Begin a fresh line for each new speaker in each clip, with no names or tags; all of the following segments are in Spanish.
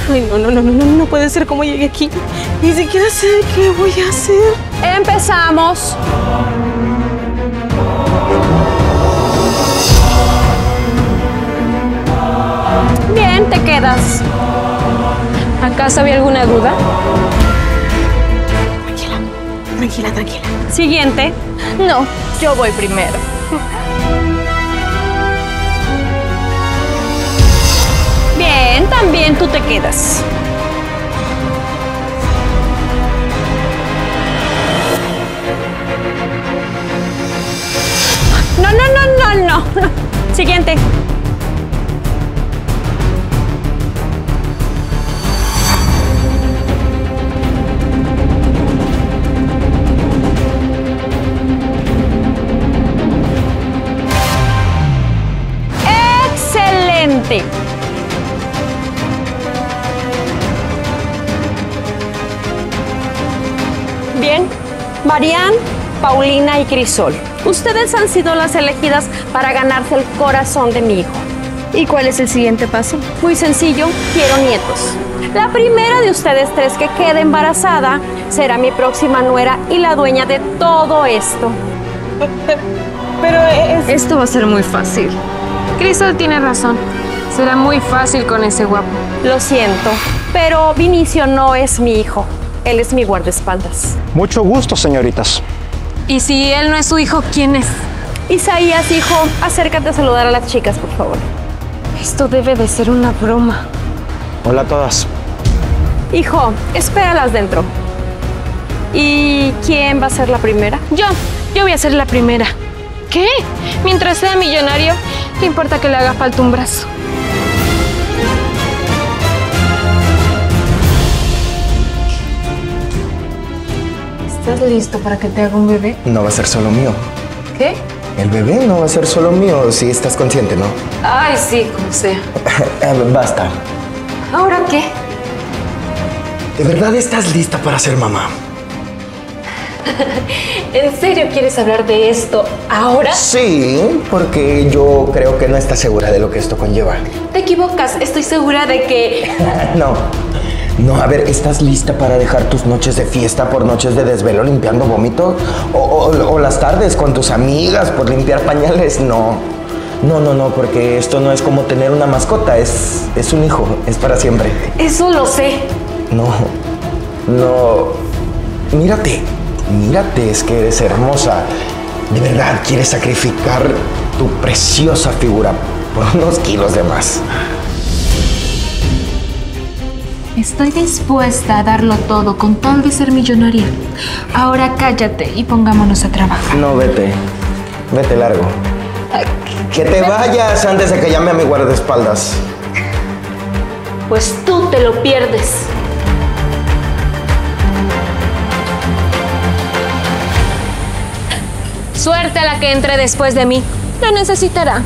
Ay, no puede ser como llegué aquí. Ni siquiera sé qué voy a hacer.
Empezamos. Bien, te quedas. ¿Acaso había alguna duda?
Tranquila.
Siguiente.
No, yo voy primero.
Bien, también tú te quedas. No. Siguiente. Excelente. Bien, Marian, Paulina y Crisol. Ustedes han sido las elegidas para ganarse el corazón de mi hijo.
¿Y cuál es el siguiente paso?
Muy sencillo, quiero nietos. La primera de ustedes tres que quede embarazada será mi próxima nuera y la dueña de todo esto.
Pero
Esto va a ser muy fácil.
Crisol tiene razón. Será muy fácil con ese guapo.
Lo siento, pero Vinicio no es mi hijo. Él es mi guardaespaldas.
Mucho gusto, señoritas.
Y si él no es su hijo, ¿quién es?
Isaías, hijo, acércate a saludar a las chicas, por favor.
Esto debe de ser una broma.
Hola a todas.
Hijo, espéralas dentro. ¿Y quién va a ser la primera?
Yo voy a ser la primera. ¿Qué? Mientras sea millonario, ¿qué importa que le haga falta un brazo? ¿Estás listo para que te haga un bebé?
No va a ser solo mío.
¿Qué?
El bebé no va a ser solo mío, si estás consciente, ¿no?
Ay, sí, como sea.
Basta.
¿Ahora qué?
¿De verdad estás lista para ser mamá?
¿En serio quieres hablar de esto ahora?
Sí, porque yo creo que no estás segura de lo que esto conlleva.
Te equivocas, estoy segura de que...
No, a ver, ¿estás lista para dejar tus noches de fiesta por noches de desvelo limpiando vómito? ¿O las tardes con tus amigas por limpiar pañales? No, porque esto no es como tener una mascota, es un hijo, es para siempre.
Eso lo sé.
No, mírate, es que eres hermosa. ¿De verdad quieres sacrificar tu preciosa figura por unos kilos de más?
Estoy dispuesta a darlo todo con tal de ser millonaria. Ahora cállate y pongámonos a trabajar.
No, vete largo. Que te vayas antes de que llame a mi guardaespaldas.
Pues tú te lo pierdes. Suerte a la que entre después de mí. Lo necesitará.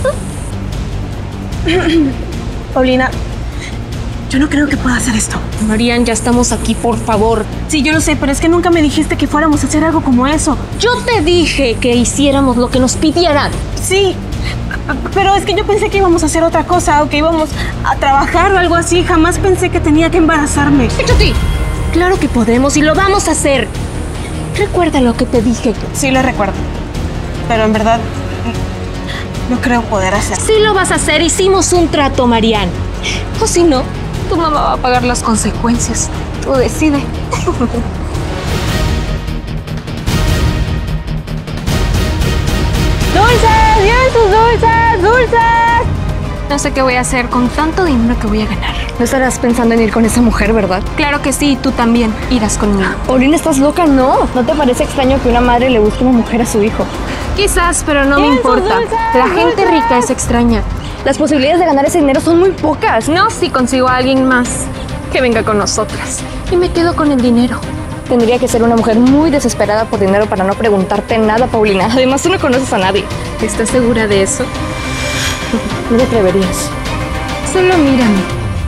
Paulina, yo no creo que pueda hacer esto.
Marian, ya estamos aquí, por favor.
Sí, yo lo sé, pero es que nunca me dijiste que fuéramos a hacer algo como eso.
Yo te dije que hiciéramos lo que nos pidieran.
Sí, pero es que yo pensé que íbamos a hacer otra cosa o que íbamos a trabajar o algo así. Jamás pensé que tenía que embarazarme.
¡Échate! Claro que podemos y lo vamos a hacer. Recuerda lo que te dije.
Sí, lo recuerdo. Pero en verdad, no creo poder hacerlo.
Sí lo vas a hacer. Hicimos un trato, Marian. O si no, tu mamá va a pagar las consecuencias. Tú decide.
¡Dulces! ¡Lleven sus dulces!
No sé qué voy a hacer con tanto dinero que voy a ganar.
No estarás pensando en ir con esa mujer, ¿verdad?
Claro que sí, tú también irás conmigo.
Paulina, ¿estás loca? No. ¿No te parece extraño que una madre le busque una mujer a su hijo?
Quizás, pero no me importa. La gente rica es extraña.
Las posibilidades de ganar ese dinero son muy pocas.
No si consigo a alguien más que venga con nosotras. Y me quedo con el dinero.
Tendría que ser una mujer muy desesperada por dinero para no preguntarte nada, Paulina. Además, tú no conoces a nadie.
¿Estás segura de eso?
No te atreverías.
Solo mírame.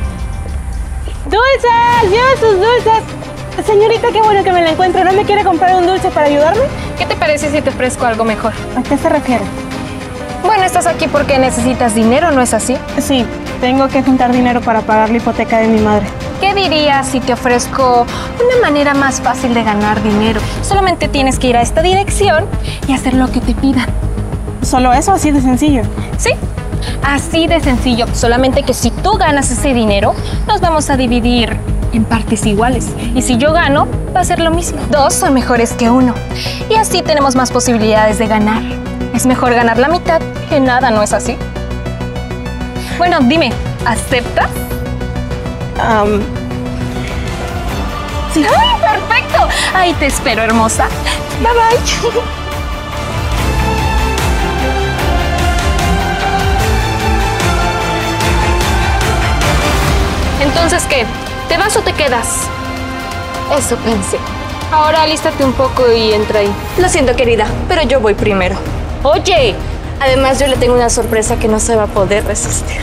¡Dulces! ¡Lleven sus dulces! Señorita, qué bueno que me la encuentro. ¿No me quiere comprar un dulce para ayudarme?
¿Qué te parece si te ofrezco algo mejor?
¿A qué se refiere?
Bueno, estás aquí porque necesitas dinero, ¿no es así?
Sí, Tengo que juntar dinero para pagar la hipoteca de mi madre.
¿Qué dirías si te ofrezco una manera más fácil de ganar dinero? Solamente tienes que ir a esta dirección y hacer lo que te pidan.
¿Solo eso? ¿Así de sencillo?
Sí, así de sencillo. Solamente que si tú ganas ese dinero, nos vamos a dividir en partes iguales. Y si yo gano, va a ser lo mismo. 2 son mejores que 1. Y así tenemos más posibilidades de ganar. Es mejor ganar la mitad que nada, ¿no es así? Bueno, dime, ¿aceptas?
Sí.
¡Ay, perfecto! Ahí te espero, hermosa. Bye, bye. Entonces, ¿qué? ¿Te vas o te quedas? Eso pensé. Ahora alístate un poco y entra ahí.
Lo siento, querida, pero yo voy primero.
Oye,
Además, yo le tengo una sorpresa que no se va a poder resistir.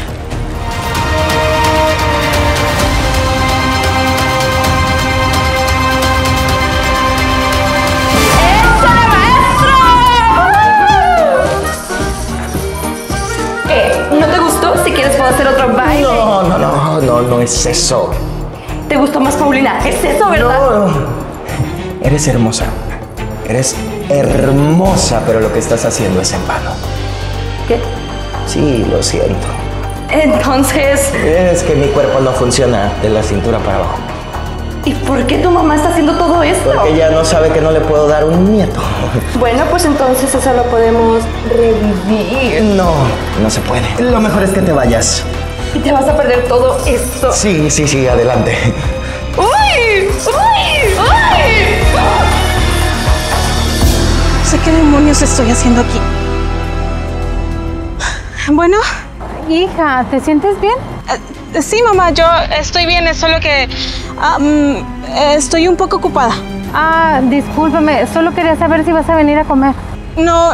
¿Qué? ¿No te gustó? Si quieres puedo hacer otro baile.
No es eso.
¿Te gustó más Paulina? Es eso, ¿verdad?
No. Eres hermosa. Eres hermosa, pero lo que estás haciendo es en vano.
¿Qué?
Sí, lo siento.
Entonces,
Es que mi cuerpo no funciona de la cintura para abajo.
¿y por qué tu mamá está haciendo todo esto?
Porque ella no sabe que no le puedo dar un nieto.
Bueno, pues entonces eso lo podemos revivir.
No se puede. Lo mejor es que te vayas.
Y te vas a perder todo esto.
Sí, adelante.
¡Uy! ¡Uy! ¡Uy!
No sé qué demonios estoy haciendo aquí. Bueno,
Hija, ¿te sientes bien?
sí, mamá, yo estoy bien, es solo que estoy un poco ocupada.
Ah, discúlpame, solo quería saber si vas a venir a comer.
No,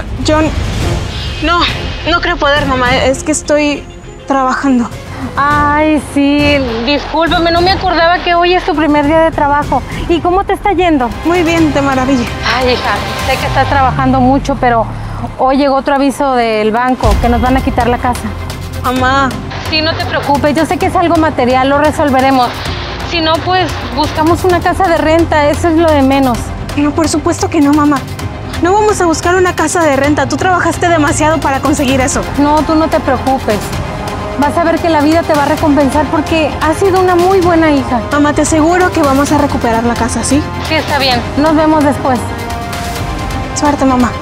no creo poder, mamá, es que estoy trabajando.
Ay, sí, discúlpame, no me acordaba que hoy es tu primer día de trabajo. ¿Y cómo te está yendo?
Muy bien, de maravilla.
Ay, hija, sé que estás trabajando mucho, pero hoy llegó otro aviso del banco que nos van a quitar la casa.
Mamá,
Sí, no te preocupes, yo sé que es algo material, lo resolveremos. Si no, pues buscamos una casa de renta, eso es lo de menos.
no, por supuesto que no, mamá. No vamos a buscar una casa de renta, tú trabajaste demasiado para conseguir eso.
No, tú no te preocupes. Vas a ver que la vida te va a recompensar porque has sido una muy buena hija.
Mamá, te aseguro que vamos a recuperar la casa, ¿sí?
Sí, está bien. Nos vemos después.
Suerte, mamá.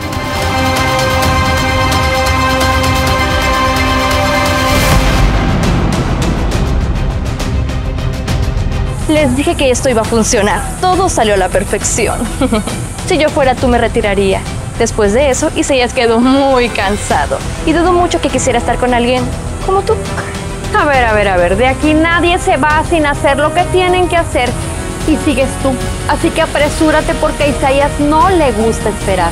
Les dije que esto iba a funcionar. Todo salió a la perfección. Si yo fuera, tú me retiraría. Después de eso, Isaías quedó muy cansado. Y dudo mucho que quisiera estar con alguien como tú.
A ver, de aquí nadie se va sin hacer lo que tienen que hacer.
Y sigues tú. Así que apresúrate porque a Isaías no le gusta esperar.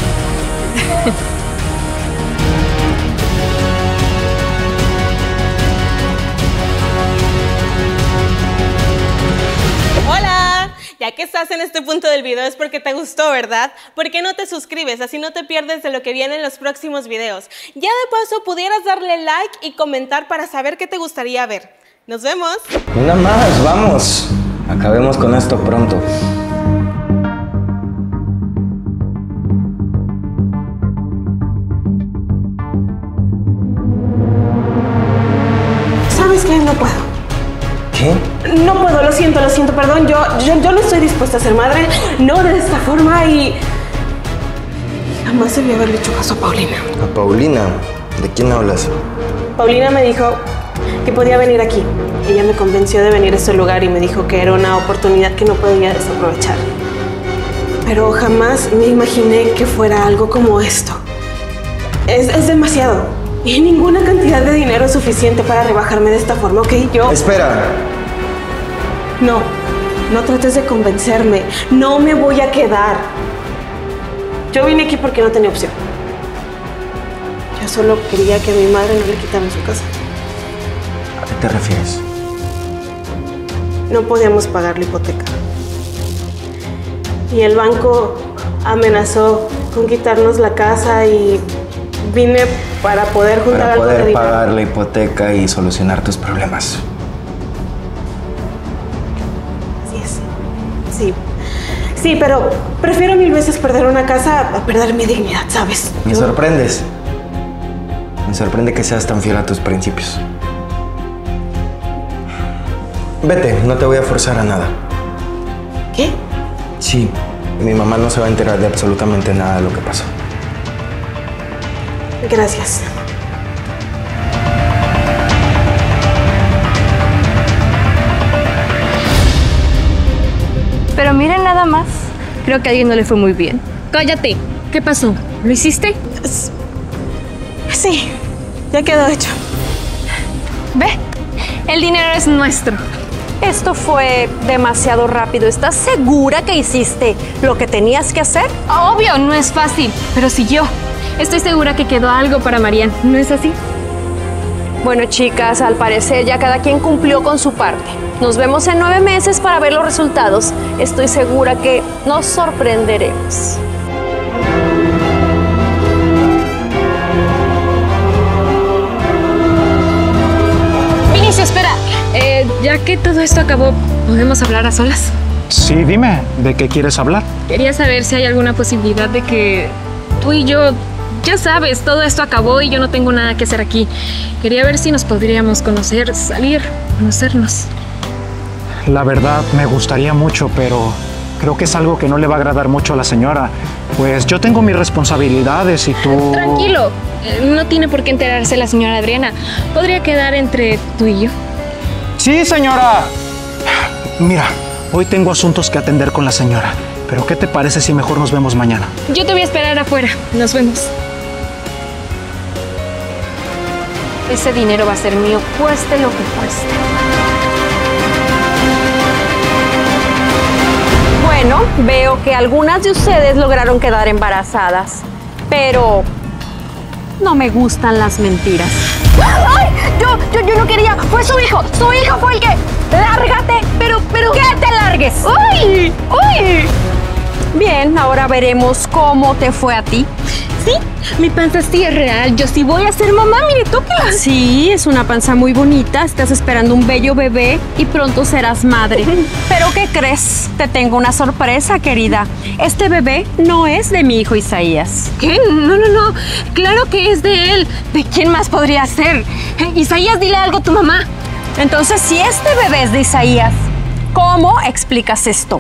¡Hola! Ya que estás en este punto del video es porque te gustó, ¿verdad? ¿Por qué no te suscribes? Así no te pierdes de lo que viene en los próximos videos. Ya de paso pudieras darle like y comentar para saber qué te gustaría ver. ¡Nos vemos!
Una más, vamos. Acabemos con esto pronto.
¿Sabes qué? No puedo.
¿Qué?
No puedo, lo siento, perdón. Yo no estoy dispuesta a ser madre, no de esta forma y... Jamás debí haberle hecho caso a Paulina.
¿A Paulina? ¿De quién hablas?
Paulina me dijo que podía venir aquí. Ella me convenció de venir a este lugar y me dijo que era una oportunidad que no podía desaprovechar. Pero jamás me imaginé que fuera algo como esto. Es demasiado. Y ninguna cantidad de dinero es suficiente para rebajarme de esta forma, ¿ok?
Espera.
No trates de convencerme. No me voy a quedar. Yo vine aquí porque no tenía opción. Yo solo quería que a mi madre no le quitaran su casa.
¿A qué te refieres?
No podíamos pagar la hipoteca. Y el banco amenazó con quitarnos la casa y vine para poder juntar
Para
algo de
poder
dinero.
pagar la hipoteca y solucionar tus problemas.
Así es. Sí. Sí, pero prefiero mil veces perder una casa a perder mi dignidad, ¿sabes?
Me sorprendes. Me sorprende que seas tan fiel a tus principios. Vete, no te voy a forzar a nada.
¿Qué?
Sí, mi mamá no se va a enterar de absolutamente nada de lo que pasó.
Gracias.
Pero miren nada más. Creo que a alguien no le fue muy bien.
Cállate. ¿Qué pasó? ¿Lo hiciste?
Sí, ya quedó hecho.
Ve, el dinero es nuestro.
Esto fue demasiado rápido. ¿Estás segura que hiciste lo que tenías que hacer?
Obvio, no es fácil, pero si yo estoy segura que quedó algo para Marian, ¿no es así?
Bueno, chicas, al parecer ya cada quien cumplió con su parte. Nos vemos en 9 meses para ver los resultados. Estoy segura que nos sorprenderemos.
Vinicio, espera. Ya que todo esto acabó, ¿podemos hablar a solas?
Sí, dime, ¿de qué quieres hablar?
Quería saber si hay alguna posibilidad de que tú y yo, ya sabes, todo esto acabó y yo no tengo nada que hacer aquí. Quería ver si nos podríamos conocer, salir, conocernos.
La verdad, me gustaría mucho, pero creo que es algo que no le va a agradar mucho a la señora. Pues yo tengo mis responsabilidades y tú...
Tranquilo, no tiene por qué enterarse la señora Adriana. Podría quedar entre tú y yo.
Sí, señora. Mira, hoy tengo asuntos que atender con la señora. Pero ¿qué te parece si mejor nos vemos mañana?
Yo te voy a esperar afuera. Nos vemos. Ese dinero va a ser mío, cueste lo que cueste.
Bueno, veo que algunas de ustedes lograron quedar embarazadas, pero no me gustan las mentiras.
¡Ay! Yo no quería. Fue su hijo. Su hijo fue el que. ¡Lárgate! Pero.
¡Que te largues!
¡Uy! ¡Uy!
Bien, ahora veremos cómo te fue a ti.
Sí, mi panza sí es real. Yo sí voy a ser mamá, mire, tóquela.
Sí, es una panza muy bonita, estás esperando un bello bebé y pronto serás madre. ¿Pero qué crees? Te tengo una sorpresa, querida. Este bebé no es de mi hijo Isaías.
¿Qué? No. Claro que es de él. ¿De quién más podría ser? Isaías, dile algo a tu mamá.
Entonces, si este bebé es de Isaías, ¿cómo explicas esto?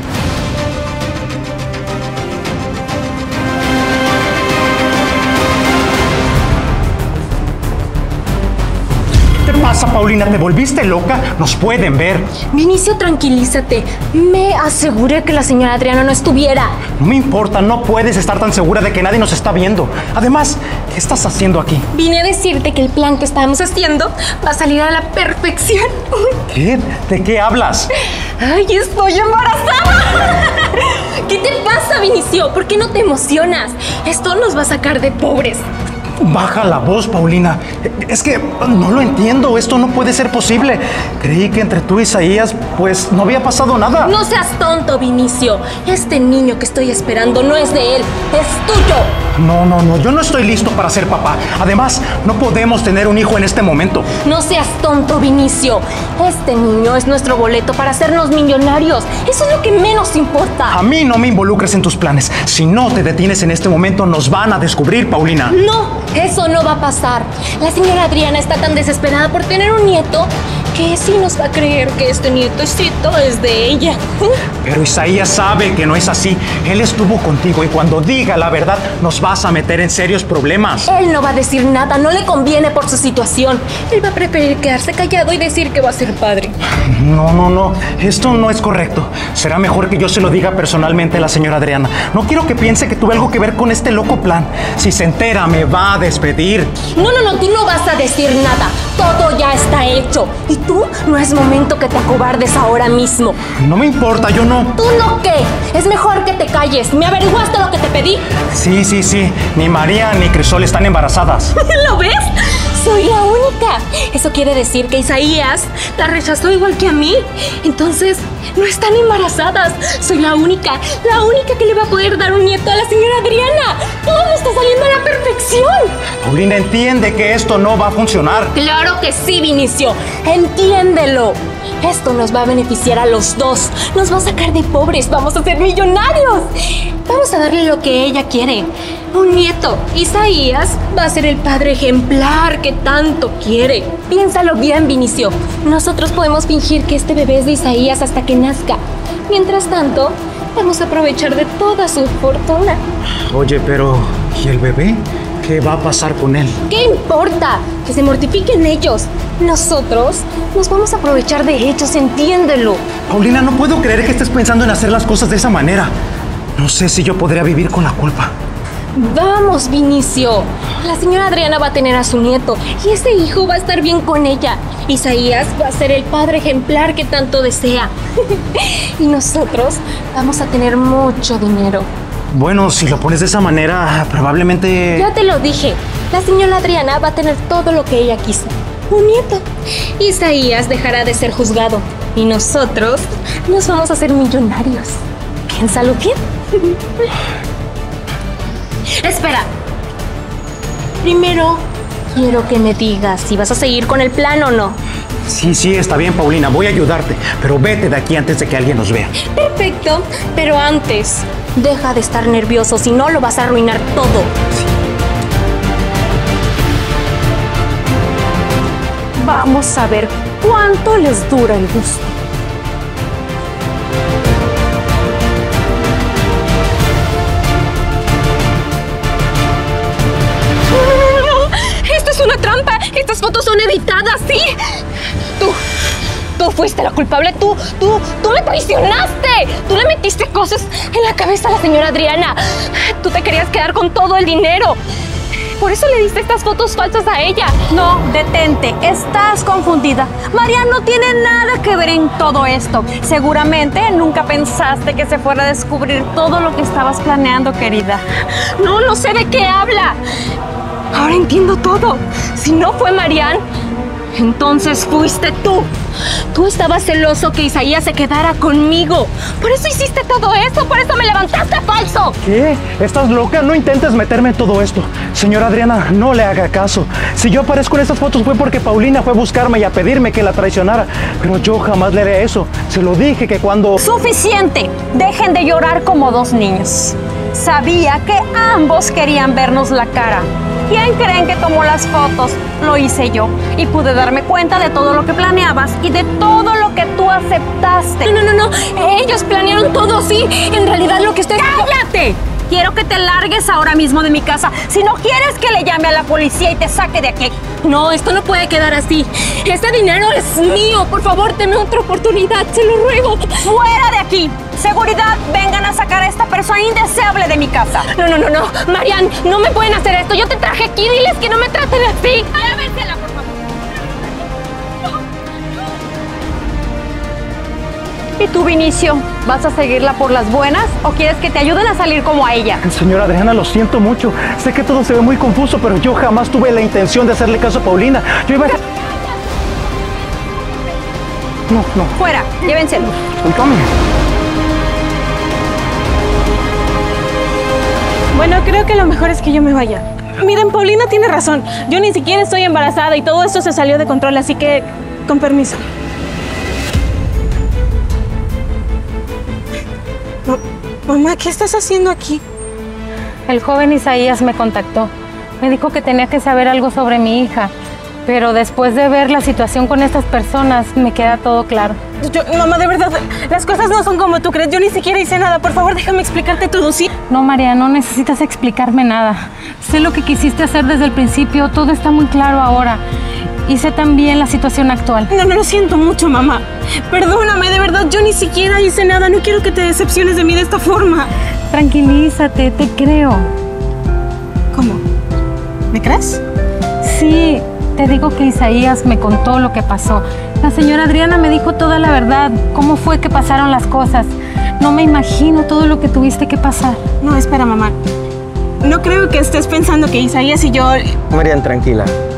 ¿Qué te pasa, Paulina? ¿Te volviste loca? Nos pueden ver.
Vinicio, tranquilízate. Me aseguré que la señora Adriana no estuviera.
No me importa, no puedes estar tan segura de que nadie nos está viendo. Además, ¿qué estás haciendo aquí?
Vine a decirte que el plan que estábamos haciendo va a salir a la perfección.
¿Qué? ¿De qué hablas?
¡Ay, estoy embarazada! ¿Qué te pasa, Vinicio? ¿Por qué no te emocionas? Esto nos va a sacar de pobres.
Baja la voz, Paulina. Es que no lo entiendo. Esto no puede ser posible. Creí que entre tú y Isaías, pues, no había pasado nada.
No seas tonto, Vinicio. Este niño que estoy esperando no es de él, es tuyo.
No. Yo no estoy listo para ser papá. Además, no podemos tener un hijo en este momento.
No seas tonto, Vinicio. Este niño es nuestro boleto para hacernos millonarios. Eso es lo que menos importa.
A mí no me involucres en tus planes. Si no te detienes en este momento, nos van a descubrir, Paulina.
No, eso no va a pasar. La señora Adriana está tan desesperada por tener un nieto que sí nos va a creer que este nietecito es de ella.
Pero Isaías sabe que no es así. Él estuvo contigo y cuando diga la verdad nos vas a meter en serios problemas.
Él no va a decir nada, no le conviene por su situación. Él va a preferir quedarse callado y decir que va a ser padre.
No. Esto no es correcto. Será mejor que yo se lo diga personalmente a la señora Adriana. No quiero que piense que tuve algo que ver con este loco plan. Si se entera, me va a despedir.
No, tú no vas a decir nada. Todo ya está hecho. Y tú no es momento que te acobardes ahora mismo.
No me importa, yo no.
¿Tú no qué? Es mejor que te calles. ¿Me averiguaste lo que te pedí?
Sí. Ni María ni Crisol están embarazadas.
¿Lo ves? Soy la única. Eso quiere decir que Isaías la rechazó igual que a mí. Entonces, no están embarazadas. Soy la única que le va a poder dar un nieto a la señora Adriana. Todo me está saliendo a la perfección.
Paulina, entiende que esto no va a funcionar.
Claro que sí, Vinicio. Entiéndelo. Esto nos va a beneficiar a los dos. Nos va a sacar de pobres. Vamos a ser millonarios. Vamos a darle lo que ella quiere. Un nieto. Isaías va a ser el padre ejemplar que tanto quiere. Piénsalo bien, Vinicio. Nosotros podemos fingir que este bebé es de Isaías hasta que nazca. Mientras tanto, vamos a aprovechar de toda su fortuna.
Oye, pero ¿y el bebé? ¿Qué va a pasar con él?
¿Qué importa? Que se mortifiquen ellos. Nosotros nos vamos a aprovechar de ellos, entiéndelo.
Paulina, no puedo creer que estés pensando en hacer las cosas de esa manera. No sé si yo podría vivir con la culpa.
Vamos, Vinicio. La señora Adriana va a tener a su nieto y ese hijo va a estar bien con ella. Isaías va a ser el padre ejemplar que tanto desea. Y nosotros vamos a tener mucho dinero.
Bueno, si lo pones de esa manera, probablemente...
Ya te lo dije. La señora Adriana va a tener todo lo que ella quiso. Un nieto. Isaías dejará de ser juzgado. Y nosotros nos vamos a hacer millonarios. Piénsalo bien. Espera. Primero, quiero que me digas si vas a seguir con el plan o no.
Sí, está bien, Paulina. Voy a ayudarte. Pero vete de aquí antes de que alguien nos vea.
Perfecto. Pero antes, deja de estar nervioso. Si no, lo vas a arruinar todo.
Vamos a ver cuánto les dura el gusto.
¡Esto es una trampa! ¡Estas fotos son editadas, sí! Tú fuiste la culpable. Tú me traicionaste. Tú le metiste cosas en la cabeza a la señora Adriana. Tú te querías quedar con todo el dinero. Por eso le diste estas fotos falsas a ella.
No, detente, estás confundida. Marian no tiene nada que ver en todo esto. Seguramente nunca pensaste que se fuera a descubrir todo lo que estabas planeando, querida.
No sé de qué habla. Ahora entiendo todo. Si no fue Marian, entonces fuiste tú. Tú estabas celoso que Isaías se quedara conmigo. Por eso hiciste todo eso. Por eso me levantaste falso.
¿Qué? ¿Estás loca? No intentes meterme en todo esto. Señora Adriana, no le haga caso. Si yo aparezco en estas fotos fue porque Paulina fue a buscarme y a pedirme que la traicionara. Pero yo jamás le haré eso. Se lo dije que cuando...
¡Suficiente! Dejen de llorar como dos niños. Sabía que ambos querían vernos la cara. ¿Quién creen que tomó las fotos? Lo hice yo. Y pude darme cuenta de todo lo que planeabas y de todo lo que tú aceptaste.
No. Ellos planearon todo, sí. En realidad lo que estoy...
¡Cállate! Quiero que te largues ahora mismo de mi casa. Si no quieres que le llame a la policía y te saque de aquí.
No, esto no puede quedar así. Este dinero es mío. Por favor, deme otra oportunidad. Se lo ruego.
¡Fuera de aquí! Seguridad, vengan a sacar a esta persona indeseable de mi casa.
No. Marian, no me pueden hacer esto. Yo te traje aquí. Diles que no me traten así.
Llévensela, por favor. ¿Y tú, Vinicio? ¿Vas a seguirla por las buenas o quieres que te ayuden a salir como a ella?
Señora Adriana, lo siento mucho. Sé que todo se ve muy confuso, pero yo jamás tuve la intención de hacerle caso a Paulina. Yo iba a... No.
Fuera, llévenselo.
Tome.
Bueno, creo que lo mejor es que yo me vaya. Miren, Paulina tiene razón. Yo ni siquiera estoy embarazada y todo esto se salió de control, así que, con permiso. Mamá, ¿qué estás haciendo aquí?
El joven Isaías me contactó. Me dijo que tenía que saber algo sobre mi hija. Pero después de ver la situación con estas personas, me queda todo claro.
Mamá, de verdad, las cosas no son como tú crees. Yo ni siquiera hice nada. Por favor, déjame explicarte todo, ¿sí?
No, María, no necesitas explicarme nada. Sé lo que quisiste hacer desde el principio. Todo está muy claro ahora. Y sé también la situación actual.
No, lo siento mucho, mamá. Perdóname, de verdad, yo ni siquiera hice nada. No quiero que te decepciones de mí de esta forma.
Tranquilízate, te creo.
¿Cómo? ¿Me crees?
Sí, te digo que Isaías me contó lo que pasó. La señora Adriana me dijo toda la verdad, cómo fue que pasaron las cosas. No me imagino todo lo que tuviste que pasar.
No, espera, mamá. No creo que estés pensando que Isaías y yo...
Marian, tranquila.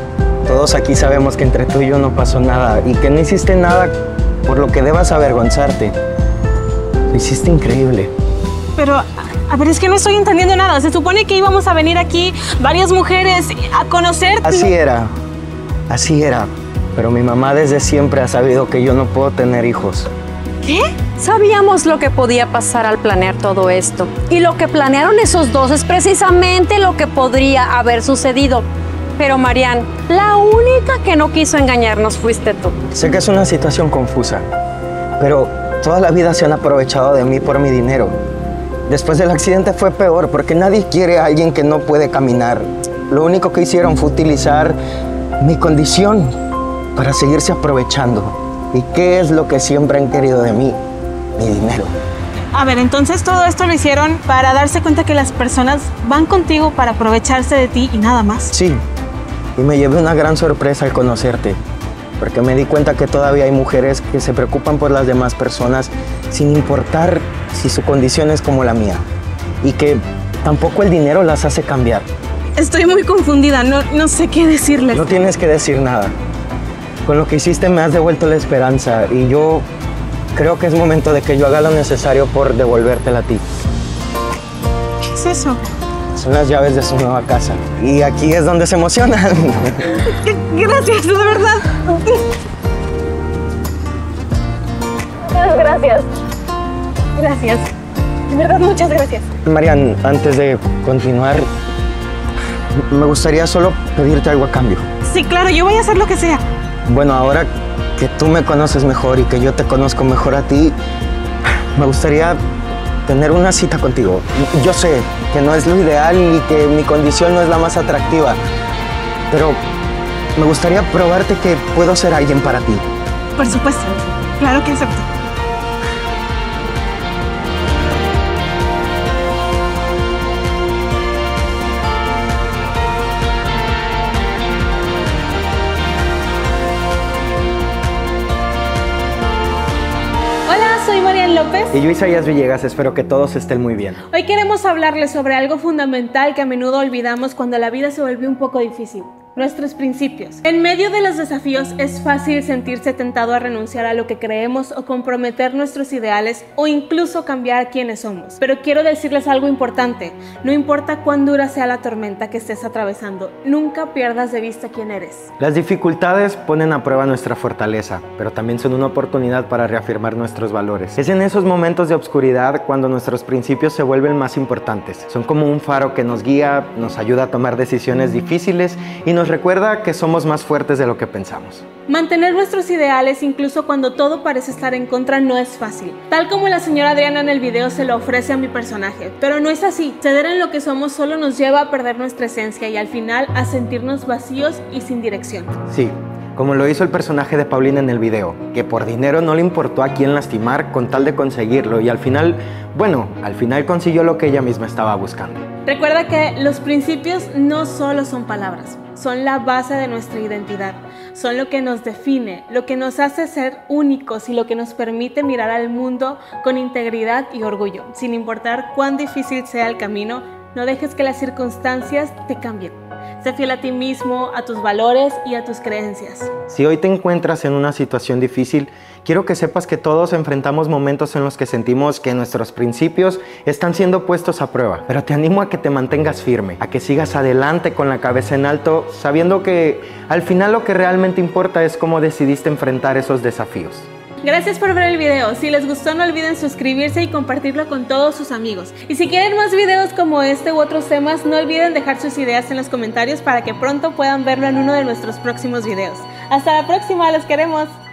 Todos aquí sabemos que entre tú y yo no pasó nada y que no hiciste nada por lo que debas avergonzarte. Lo hiciste increíble.
Pero, a ver, es que no estoy entendiendo nada. Se supone que íbamos a venir aquí varias mujeres a conocerte.
Así era. Pero mi mamá desde siempre ha sabido que yo no puedo tener hijos.
¿Qué? Sabíamos lo que podía pasar al planear todo esto. Y lo que planearon esos dos es precisamente lo que podría haber sucedido. Pero Marian, la única que no quiso engañarnos fuiste tú.
Sé que es una situación confusa, pero toda la vida se han aprovechado de mí por mi dinero. Después del accidente fue peor, porque nadie quiere a alguien que no puede caminar. Lo único que hicieron fue utilizar mi condición para seguirse aprovechando. ¿Y qué es lo que siempre han querido de mí? Mi dinero.
A ver, entonces todo esto lo hicieron para darse cuenta que las personas van contigo para aprovecharse de ti y nada más.
Sí, y me llevé una gran sorpresa al conocerte, porque me di cuenta que todavía hay mujeres que se preocupan por las demás personas sin importar si su condición es como la mía, y que tampoco el dinero las hace cambiar.
Estoy muy confundida, no sé qué decirles.
No tienes que decir nada. Con lo que hiciste me has devuelto la esperanza y yo creo que es momento de que yo haga lo necesario por devolvértela a ti.
¿Qué es eso?
Son las llaves de su nueva casa. Y aquí es donde se emocionan.
Gracias, de verdad.
Gracias.
Gracias. De verdad, muchas gracias.
Marian, antes de continuar, me gustaría solo pedirte algo a cambio.
Sí, claro, yo voy a hacer lo que sea.
Bueno, ahora que tú me conoces mejor y que yo te conozco mejor a ti, me gustaría tener una cita contigo. Yo sé que no es lo ideal y que mi condición no es la más atractiva, pero me gustaría probarte que puedo ser alguien para ti.
Por supuesto, claro que acepto.
Soy Marian López.
Y yo, Isaías Villegas, espero que todos estén muy bien.
Hoy queremos hablarles sobre algo fundamental que a menudo olvidamos cuando la vida se vuelve un poco difícil: nuestros principios. En medio de los desafíos es fácil sentirse tentado a renunciar a lo que creemos o comprometer nuestros ideales o incluso cambiar quiénes somos. Pero quiero decirles algo importante: no importa cuán dura sea la tormenta que estés atravesando, nunca pierdas de vista quién eres.
Las dificultades ponen a prueba nuestra fortaleza, pero también son una oportunidad para reafirmar nuestros valores. Es en esos momentos de obscuridad cuando nuestros principios se vuelven más importantes. Son como un faro que nos guía, nos ayuda a tomar decisiones difíciles y nos recuerda que somos más fuertes de lo que pensamos.
Mantener nuestros ideales incluso cuando todo parece estar en contra no es fácil, tal como la señora Adriana en el video se lo ofrece a mi personaje, pero no es así. Ceder en lo que somos solo nos lleva a perder nuestra esencia y al final a sentirnos vacíos y sin dirección.
Sí, como lo hizo el personaje de Paulina en el video, que por dinero no le importó a quién lastimar con tal de conseguirlo y al final consiguió lo que ella misma estaba buscando.
Recuerda que los principios no solo son palabras, son la base de nuestra identidad. Son lo que nos define, lo que nos hace ser únicos y lo que nos permite mirar al mundo con integridad y orgullo. Sin importar cuán difícil sea el camino, no dejes que las circunstancias te cambien. Sé fiel a ti mismo, a tus valores y a tus creencias.
Si hoy te encuentras en una situación difícil, quiero que sepas que todos enfrentamos momentos en los que sentimos que nuestros principios están siendo puestos a prueba. Pero te animo a que te mantengas firme, a que sigas adelante con la cabeza en alto, sabiendo que al final lo que realmente importa es cómo decidiste enfrentar esos desafíos.
Gracias por ver el video. Si les gustó, no olviden suscribirse y compartirlo con todos sus amigos. Y si quieren más videos como este u otros temas, no olviden dejar sus ideas en los comentarios para que pronto puedan verlo en uno de nuestros próximos videos. Hasta la próxima, los queremos.